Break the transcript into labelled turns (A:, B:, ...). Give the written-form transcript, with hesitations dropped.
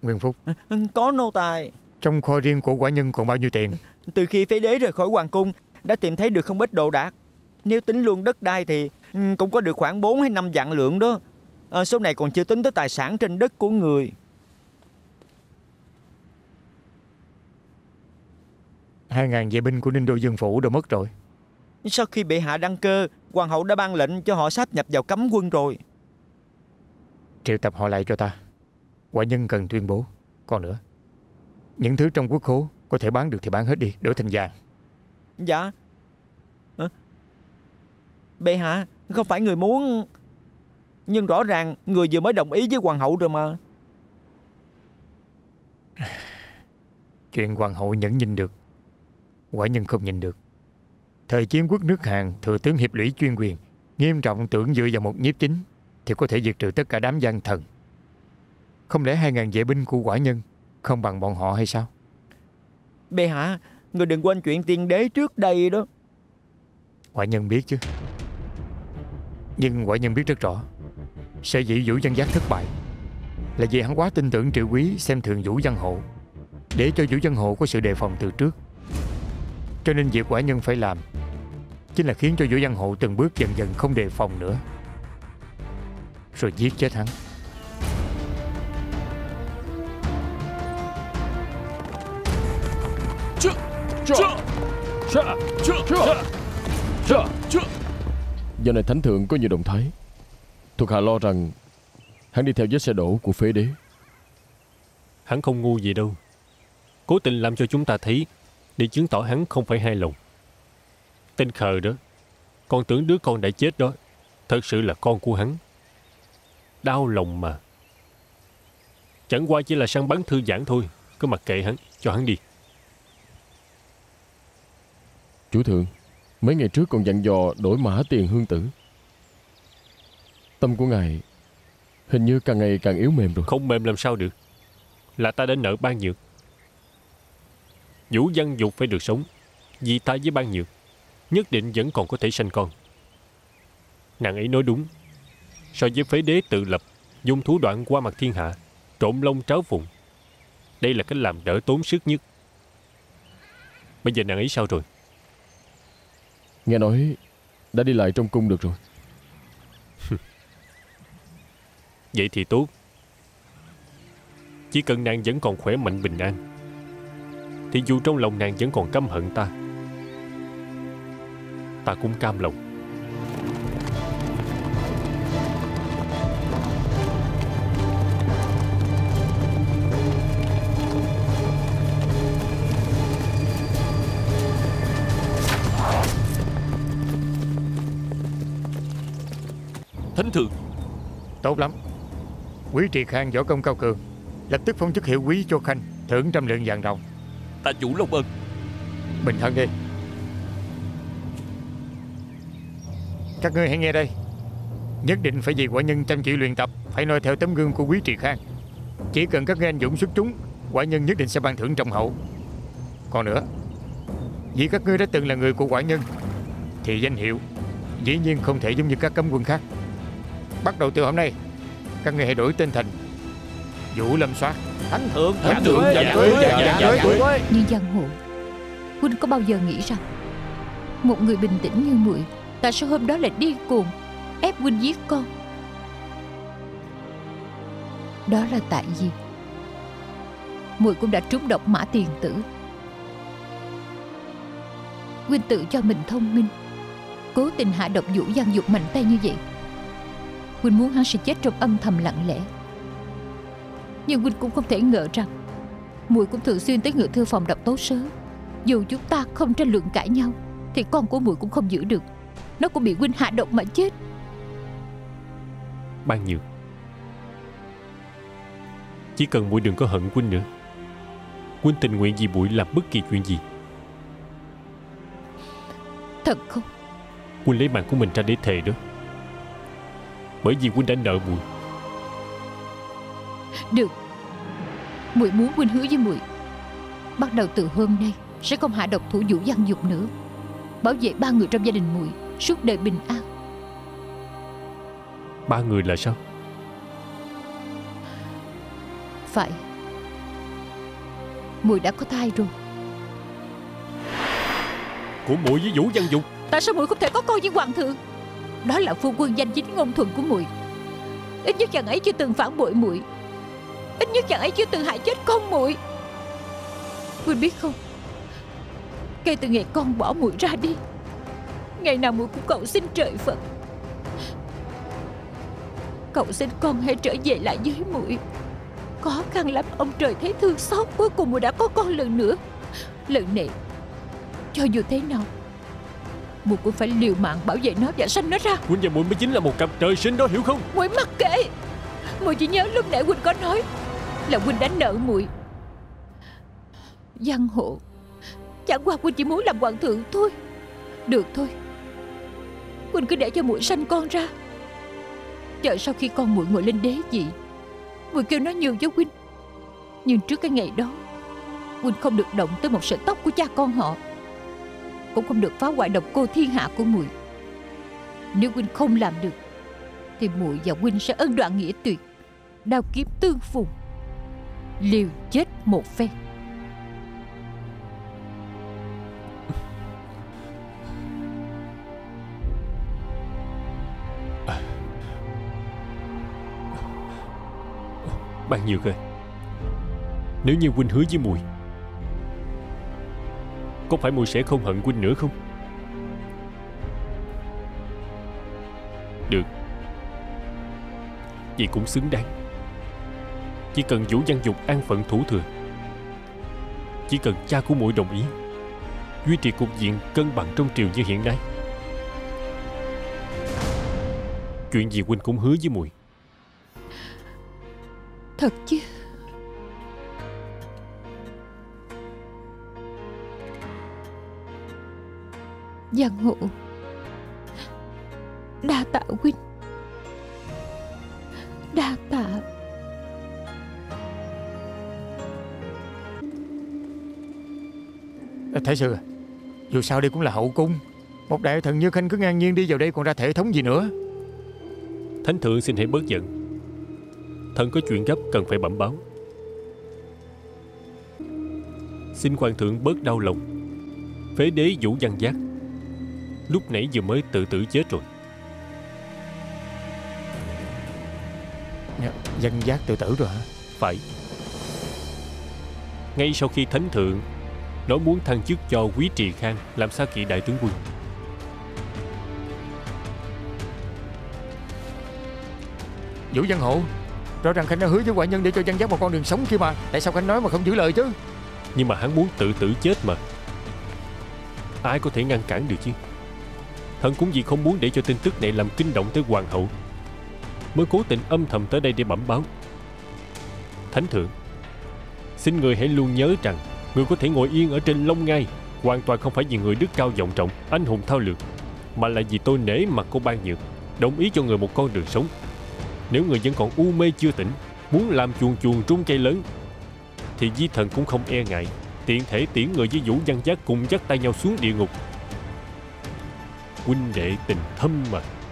A: Nguyên Phúc,
B: Có nô tài.
A: trong kho riêng của quả nhân còn bao nhiêu tiền?
B: Từ khi phế đế rời khỏi hoàng cung đã tìm thấy được không ít đồ đạc. Nếu tính luôn đất đai thì cũng có được khoảng 4 hay 5 vạn lượng đó. Số này còn chưa tính tới tài sản trên đất của người.
A: 2.000 vệ binh của Ninh Đô Dương Phủ đều mất rồi.
B: Sau khi bệ hạ đăng cơ, hoàng hậu đã ban lệnh cho họ sáp nhập vào cấm quân rồi.
A: Triệu tập họ lại cho ta. Quả nhân cần tuyên bố. Còn nữa, những thứ trong quốc khố có thể bán được thì bán hết đi, đổi thành vàng.
B: Dạ. Bệ hạ, không phải người muốn. Nhưng rõ ràng người vừa mới đồng ý với hoàng hậu rồi mà.
A: Chuyện hoàng hậu nhẫn nhìn được, quả nhân không nhìn được. Thời chiến quốc nước Hàn, thừa tướng hiệp lũy chuyên quyền, nghiêm trọng tưởng dựa vào một nhiếp chính thì có thể diệt trừ tất cả đám gian thần. Không lẽ 2.000 vệ binh của quả nhân không bằng bọn họ hay sao?
B: Bệ hạ, người đừng quên chuyện tiên đế trước đây đó.
A: Quả nhân biết chứ. Nhưng quả nhân biết rất rõ, sở dĩ Vũ Văn Giác thất bại là vì hắn quá tin tưởng Triệu Quý, xem thường Vũ Văn Hộ, để cho Vũ Văn Hộ có sự đề phòng từ trước. Cho nên việc quả nhân phải làm chính là khiến cho Vũ Văn Hộ từng bước dần dần không đề phòng nữa, rồi giết chết hắn.
C: Giờ này thánh thượng có nhiều động thái. Thuộc hạ lo rằng hắn đi theo vết xe đổ của phế đế.
D: Hắn không ngu gì đâu, cố tình làm cho chúng ta thấy để chứng tỏ hắn không phải hài lòng. Tên khờ đó, còn tưởng đứa con đã chết đó thật sự là con của hắn. Đau lòng mà. Chẳng qua chỉ là săn bắn thư giãn thôi, cứ mặc kệ hắn, cho hắn đi.
C: Chủ thượng, mấy ngày trước còn dặn dò đổi mã tiền hương tử. Tâm của ngài hình như càng ngày càng yếu mềm rồi.
D: Không mềm làm sao được, là ta đã nợ Ban Nhược. Vũ Văn Dục phải được sống, vì ta với Ban Nhược nhất định vẫn còn có thể sanh con. Nàng ấy nói đúng. So với phế đế tự lập, dùng thủ đoạn qua mặt thiên hạ, trộm lông tráo phụng, đây là cách làm đỡ tốn sức nhất. Bây giờ nàng ấy sao rồi?
C: Nghe nói đã đi lại trong cung được rồi.
D: Vậy thì tốt. Chỉ cần nàng vẫn còn khỏe mạnh bình an, thì dù trong lòng nàng vẫn còn căm hận ta, ta cũng cam lòng.
E: Thánh thượng.
A: Tốt lắm. Quý Triệt Khang võ công cao cường, lập tức phong chức hiệu quý cho Khanh, thưởng 100 lượng vàng ròng.
E: Ta chủ long ơn.
A: Bình thân đi. Các ngươi hãy nghe đây. Nhất định phải vì quả nhân chăm chỉ luyện tập, phải noi theo tấm gương của Quý Triệt Khang. Chỉ cần các ngươi anh dũng xuất chúng, quả nhân nhất định sẽ ban thưởng trọng hậu. Còn nữa, vì các ngươi đã từng là người của quả nhân, thì danh hiệu dĩ nhiên không thể giống như các cấm quân khác. Bắt đầu từ hôm nay, các ngươi hãy đổi tên thành Vũ Lâm Soát.
B: Thánh thượng,
E: Thánh thượng,
F: Nhưng Giang Hồ, huynh có bao giờ nghĩ rằng một người bình tĩnh như muội tại sao hôm đó lại điên cuồng ép huynh giết con? Đó là tại vì muội cũng đã trúng độc Mã Tiền Tử. Huynh tự cho mình thông minh, cố tình hạ độc Vũ Văn Dục mạnh tay như vậy. Huynh muốn hắn sẽ chết trong âm thầm lặng lẽ. Nhưng huynh cũng không thể ngờ rằng muội cũng thường xuyên tới ngự thư phòng đọc tấu sớ. Dù chúng ta không tranh luận cãi nhau thì con của muội cũng không giữ được, nó cũng bị huynh hạ độc mà chết.
D: Ban Nhược, chỉ cần muội đừng có hận huynh nữa, huynh tình nguyện vì muội làm bất kỳ chuyện gì.
F: Thật không?
D: Huynh lấy mạng của mình ra để thề đó, bởi vì huynh đã nợ muội.
F: Được, muội muốn huynh hứa với muội, bắt đầu từ hôm nay sẽ không hạ độc thủ Vũ Văn Dục nữa, bảo vệ 3 người trong gia đình muội suốt đời bình an.
D: 3 người là sao?
F: Phải, Muội đã có thai rồi.
D: Của muội với Vũ Văn Dục.
F: Tại sao muội không thể có con với hoàng thượng? Đó là phu quân danh chính ngôn thuận của muội. Ít nhất chàng ấy chưa từng phản bội muội. Ít nhất chàng ấy chưa từng hại chết con muội. Huynh biết không, kể từ ngày con bỏ muội ra đi, ngày nào muội cũng cầu xin trời Phật, cầu xin con hãy trở về lại với muội. Khó khăn lắm ông trời thấy thương xót, cuối cùng muội đã có con lần nữa. Lần này cho dù thế nào muội cũng phải liều mạng bảo vệ nó và sanh nó ra.
D: Huynh và muội mới chính là một cặp trời sinh đó, hiểu không?
F: Muội mặc kệ. Muội chỉ nhớ lúc nãy Huynh có nói là Huynh đã nợ muội. Văn Hộ, chẳng qua Huynh chỉ muốn làm hoàng thượng thôi. Được thôi, Huynh cứ để cho muội sanh con ra. Chờ sau khi con muội ngồi lên đế vị, muội kêu nó nhường cho Huynh. Nhưng trước cái ngày đó, Huynh không được động tới một sợi tóc của cha con họ, cũng không được phá hoại độc cô thiên hạ của muội. Nếu Huynh không làm được thì muội và Huynh sẽ ân đoạn nghĩa tuyệt, đao kiếm tương phùng, liều chết một phen.
D: Ban Nhược ơi, nếu như Huynh hứa với muội, có phải muội sẽ không hận Huynh nữa không? Được, vậy cũng xứng đáng. Chỉ cần Vũ Văn Dục an phận thủ thừa, chỉ cần cha của muội đồng ý, duy trì cục diện cân bằng trong triều như hiện nay, chuyện gì Huynh cũng hứa với muội.
F: Thật chứ? Văn Hộ, đa tạ Huynh, đa tạ.
A: Thái sư, dù sao đây cũng là hậu cung. Một đại thần như Khanh cứ ngang nhiên đi vào đây còn ra thể thống gì nữa.
D: Thánh thượng xin hãy bớt giận. Thần có chuyện gấp cần phải bẩm báo. Xin hoàng thượng bớt đau lòng. Phế đế Vũ Văn Giác lúc nãy vừa mới tự tử chết rồi.
A: Văn Giác tự tử rồi hả?
D: Phải. Ngay sau khi thánh thượng nói muốn thăng chức cho Quý Trì Khang làm xa kỵ đại tướng quân.
A: Vũ Văn Hộ, rõ ràng Khanh đã hứa với ngoại nhân để cho Văn Giác một con đường sống kia mà. Tại sao Khanh nói mà không giữ lời chứ?
D: Nhưng mà hắn muốn tự tử chết mà, ai có thể ngăn cản được chứ? Thần cũng vì không muốn để cho tin tức này làm kinh động tới hoàng hậu, mới cố tình âm thầm tới đây để bẩm báo. Thánh thượng, xin người hãy luôn nhớ rằng người có thể ngồi yên ở trên Long Ngai hoàn toàn không phải vì người đức cao vọng trọng, anh hùng thao lược, mà là vì tôi nể mặt cô Ban Nhược, đồng ý cho người một con đường sống. Nếu người vẫn còn u mê chưa tỉnh, muốn làm chuồn chuồn trung cây lớn, thì Di Thần cũng không e ngại tiện thể tiễn người với Vũ Văn Giác cùng dắt tay nhau xuống địa ngục. Huynh đệ tình thâm mà.